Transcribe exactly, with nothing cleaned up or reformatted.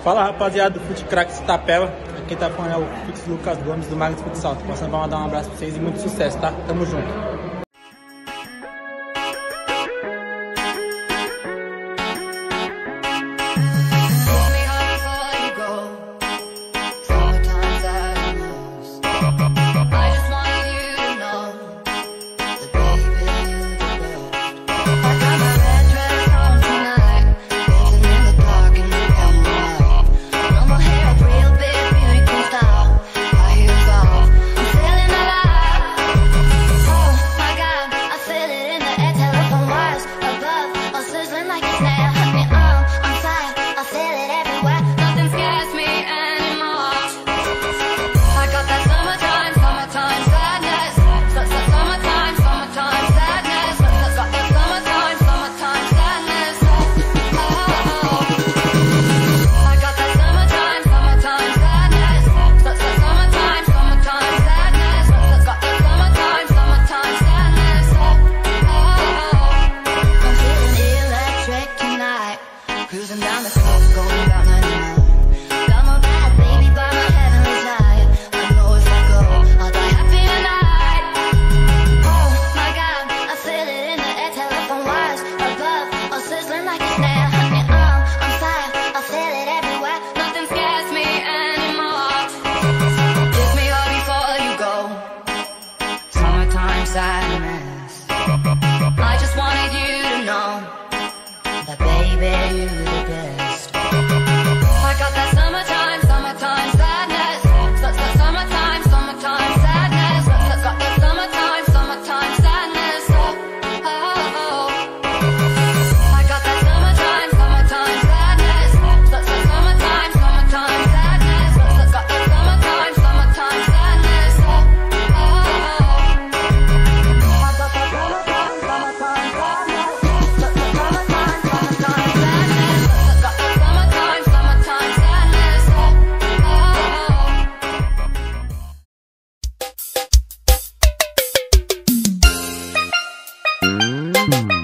Fala, rapaziada do Fute Craques Itapeva. Aqui tá falando é o Guerreiro Lucas Gomes do Magnus Futsal. Tô passando pra mandar um abraço pra vocês e muito sucesso, tá? Tamo junto. Cruising down the coast, going about ninety-nine. Got my bad baby by my heavenly side. I know if I go, I'll die happy tonight. Oh my God, I feel it in the air, telephone wires above, all sizzling like a snare. And I'm on fire, I feel it everywhere. Nothing scares me anymore. Kiss me hard before you go. Summertime sadness. I just wanted you to know that baby, you the best. I got that summertime, summertime sadness. Summertime, summertime sadness. Got that summertime, summertime sadness. Oh, oh, oh. I got that summertime, summertime sadness. Summertime, summertime sadness. Got that summertime, summertime sadness. Oh, oh, oh. I got that summertime, summertime sadness. Mm-hmm.